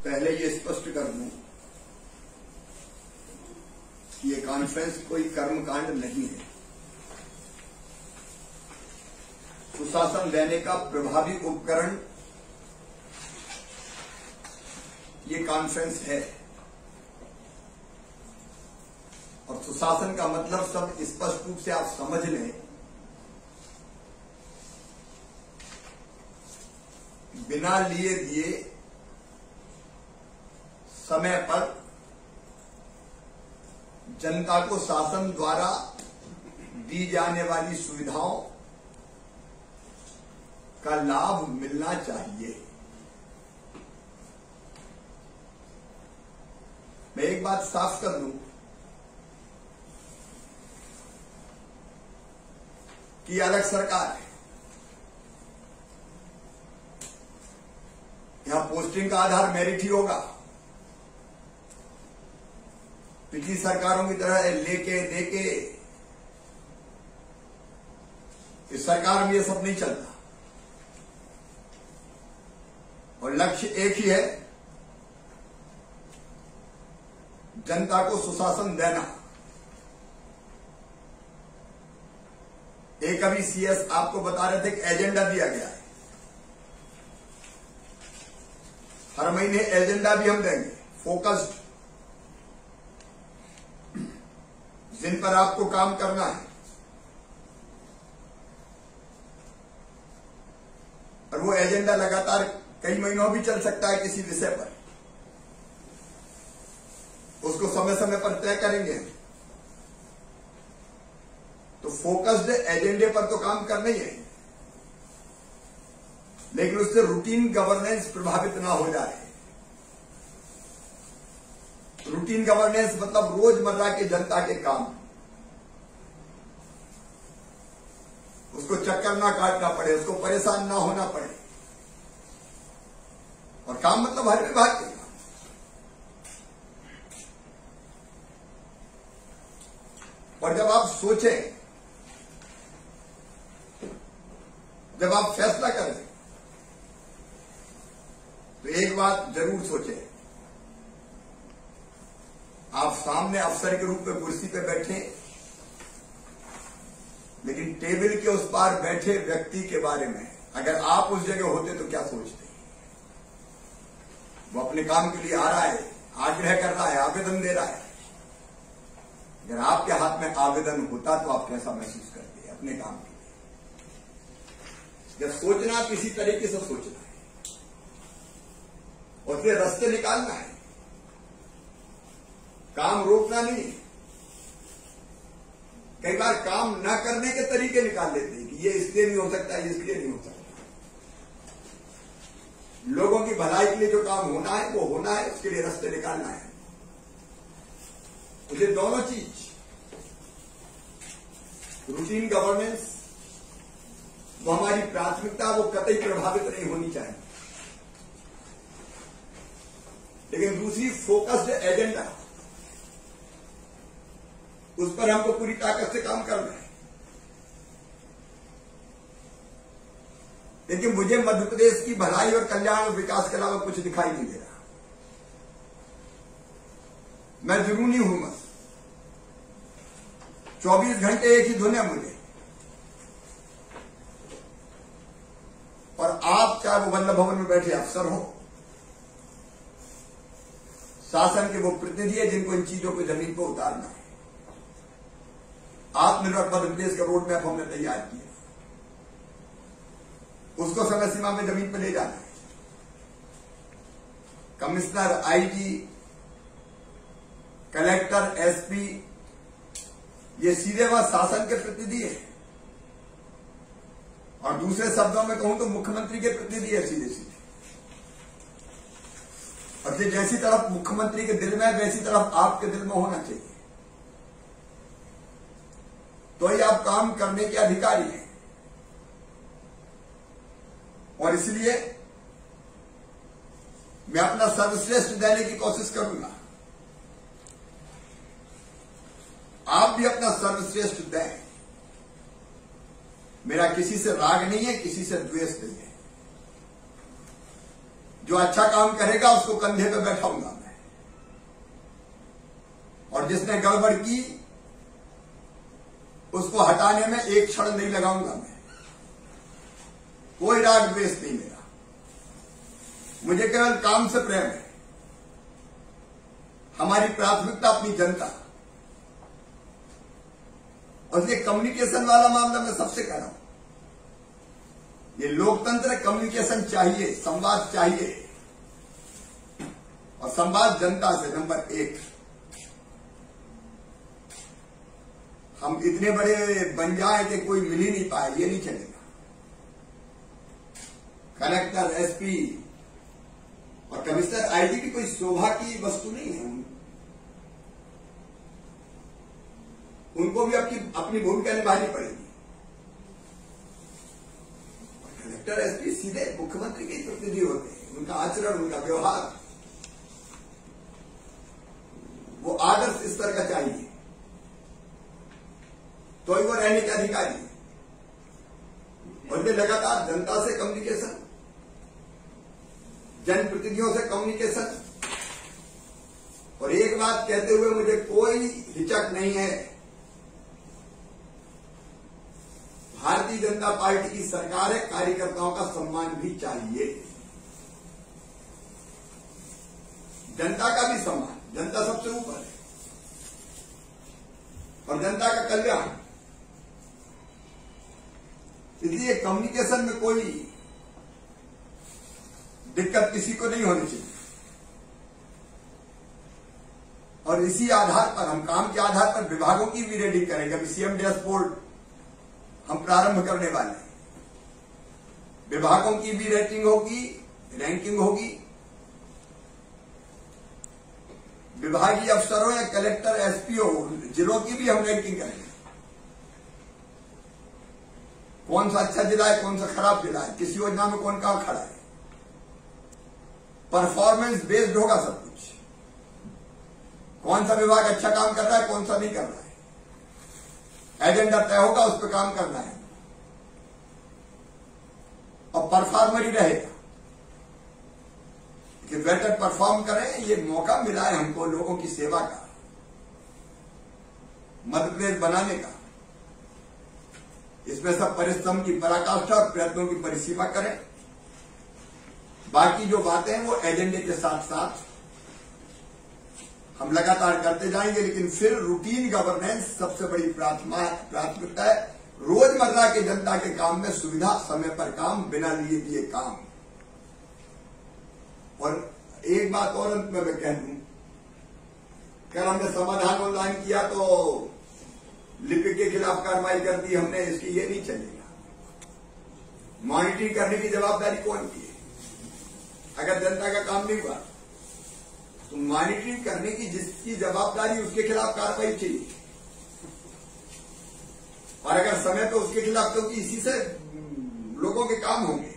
पहले ये स्पष्ट कर दूं कि ये कॉन्फ्रेंस कोई कर्मकांड नहीं है। सुशासन देने का प्रभावी उपकरण ये कॉन्फ्रेंस है। और सुशासन का मतलब सब स्पष्ट रूप से आप समझ लें। बिना लिए दिए समय पर जनता को शासन द्वारा दी जाने वाली सुविधाओं का लाभ मिलना चाहिए। मैं एक बात साफ कर दूं कि अलग सरकार है। यहां पोस्टिंग का आधार मेरिट ही होगा। पिछली सरकारों की तरह लेके देके इस सरकार में ये सब नहीं चलता। और लक्ष्य एक ही है, जनता को सुशासन देना। एक अभी सीएस आपको बता रहे थे कि एजेंडा दिया गया है। हर महीने एजेंडा भी हम देंगे, फोकस्ड, जिन पर आपको काम करना है। और वो एजेंडा लगातार कई महीनों भी चल सकता है किसी विषय पर। उसको समय समय पर तय करेंगे। तो फोकस्ड एजेंडे पर तो काम करना ही है, लेकिन उससे रूटीन गवर्नेंस प्रभावित ना हो जाए। रूटीन गवर्नेंस मतलब रोजमर्रा के जनता के काम, उसको चक्कर ना काटना पड़े, उसको परेशान ना होना पड़े। और काम मतलब हर विभाग के काम। और जब आप सोचें, जब आप फैसला करें, तो एक बात जरूर सोचें। आप सामने अफसर के रूप में कुर्सी पे बैठे, लेकिन टेबल के उस पार बैठे व्यक्ति के बारे में अगर आप उस जगह होते तो क्या सोचते? वो अपने काम के लिए आ रहा है, आग्रह कर रहा है, आवेदन दे रहा है। अगर आपके हाथ में आवेदन होता तो आप कैसा महसूस करते अपने काम के लिए? जब सोचना किसी तरीके से सोचना है और फिर रास्ते निकालना है, काम रोकना नहीं है। कई बार काम न करने के तरीके निकाल लेते हैं कि ये इसलिए नहीं हो सकता, ये इसलिए नहीं हो सकता। लोगों की भलाई के लिए जो काम होना है वो होना है, उसके लिए रास्ते निकालना है। मुझे दोनों चीज, रूटीन गवर्नेंस वो हमारी प्राथमिकता, वो कतई प्रभावित नहीं होनी चाहिए। लेकिन दूसरी फोकस्ड एजेंडा, उस पर हमको पूरी ताकत से काम करना है। लेकिन मुझे मध्य प्रदेश की भलाई और कल्याण और विकास के अलावा कुछ दिखाई नहीं दे रहा। मैं जुनूनी हूं बस, 24 घंटे एक ही धुन है मुझे। और आप चाहे वो वल्लभ भवन में बैठे अफसर हो, शासन के वो प्रतिनिधि है जिनको इन चीजों को जमीन पर उतारना है। आत्मनिर्भर मध्य प्रदेश का रोड मैप हमने तैयार किया, उसको समय सीमा में जमीन पर ले जाना है। कमिश्नर, आईजी, कलेक्टर, एसपी, ये सीधे वह शासन के प्रतिनिधि है। और दूसरे शब्दों में कहूं तो मुख्यमंत्री के प्रतिनिधि है सीधे सीधे। और ये जैसी तरफ मुख्यमंत्री के दिल में है, वैसी तरफ आपके दिल में होना चाहिए, तो ही आप काम करने के अधिकारी हैं। और इसलिए मैं अपना सर्वश्रेष्ठ देने की कोशिश करूंगा। आप भी अपना सर्वश्रेष्ठ दें। मेरा किसी से राग नहीं है, किसी से द्वेष नहीं है। जो अच्छा काम करेगा उसको कंधे पे बैठाऊंगा मैं, और जिसने गड़बड़ की उसको हटाने में एक क्षण नहीं लगाऊंगा मैं। कोई राग द्वेष नहीं मेरा, मुझे केवल काम से प्रेम है। हमारी प्राथमिकता अपनी जनता, और ये कम्युनिकेशन वाला मामला मैं सबसे कह रहा हूं, ये लोकतंत्र, कम्युनिकेशन चाहिए, संवाद चाहिए, और संवाद जनता से नंबर 1। हम इतने बड़े बन जाए कि कोई मिल ही नहीं पाए, ये नहीं चलेगा। कलेक्टर, एसपी और कमिश्नर, आईजी भी कोई शोभा की वस्तु नहीं है। उनको भी अपनी भूमिका निभानी पड़ेगी। कलेक्टर, एसपी सीधे मुख्यमंत्री के प्रतिनिधि होते हैं। उनका आचरण, उनका व्यवहार वो आदर्श स्तर का चाहिए, तो ही वो रहने के अधिकारी है। और ये लगातार जनता से कम्युनिकेशन, जनप्रतिनिधियों से कम्युनिकेशन, और एक बात कहते हुए मुझे कोई हिचक नहीं है, भारतीय जनता पार्टी की सरकार है, कार्यकर्ताओं का सम्मान भी चाहिए, जनता का भी सम्मान। जनता सबसे ऊपर है, और जनता का कल्याण। इसलिए कम्युनिकेशन में कोई दिक्कत किसी को नहीं होनी चाहिए, और इसी आधार पर हम काम के आधार पर विभागों की भी रेटिंग करेंगे। अभी सीएम डैशबोर्ड हम प्रारंभ करने वाले हैं, विभागों की भी रेटिंग होगी, रैंकिंग होगी। विभागीय अफसरों या कलेक्टर, एसपीओ, जिलों की भी हम रैंकिंग करेंगे। कौन सा अच्छा जिला है, कौन सा खराब जिला है, किस योजना में कौन कहां खड़ा है। परफॉर्मेंस बेस्ड होगा सब कुछ। कौन सा विभाग अच्छा काम कर रहा है, कौन सा नहीं कर रहा है, एजेंडा तय होगा, उस पर काम करना है, और परफॉर्मर ही रहेगा कि बेटर परफॉर्म करें। ये मौका मिला है हमको लोगों की सेवा का, मध्य प्रदेश बनाने का। इसमें सब परिश्रम की पराकाष्ठा और प्रयत्नों की परिसीमा करें। बाकी जो बातें हैं वो एजेंडे के साथ साथ हम लगातार करते जाएंगे, लेकिन फिर रूटीन गवर्नेंस सबसे बड़ी प्राथमिकता है। रोजमर्रा के जनता के काम में सुविधा, समय पर काम, बिना लिए दिए काम। और एक बात और अंत में मैं कह दूं, कल हमने समाधान ऑनलाइन किया तो लिपिक के खिलाफ कार्रवाई कर दी हमने, इसकी ये नहीं चलेगा। मॉनिटरिंग करने की जवाबदारी कौन की है? अगर जनता का काम नहीं हुआ तो मॉनिटरिंग करने की जिसकी जवाबदारी, उसके खिलाफ कार्रवाई चाहिए। और अगर समय पे उसके खिलाफ, क्योंकि इसी से लोगों के काम होंगे,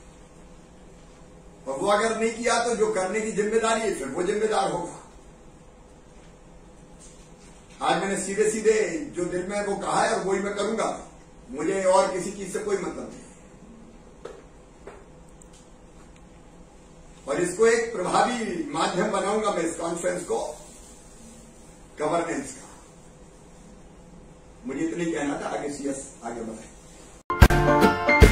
और वो अगर नहीं किया तो जो करने की जिम्मेदारी है फिर वो जिम्मेदार होगा। आज मैंने सीधे सीधे जो दिल में वो कहा है और वही मैं करूंगा। मुझे और किसी चीज से कोई मतलब नहीं, और इसको एक प्रभावी माध्यम बनाऊंगा मैं, इस कॉन्फ्रेंस को, गवर्नेंस का। मुझे इतना ही कहना था, आगे सीएस आगे बढ़ाए।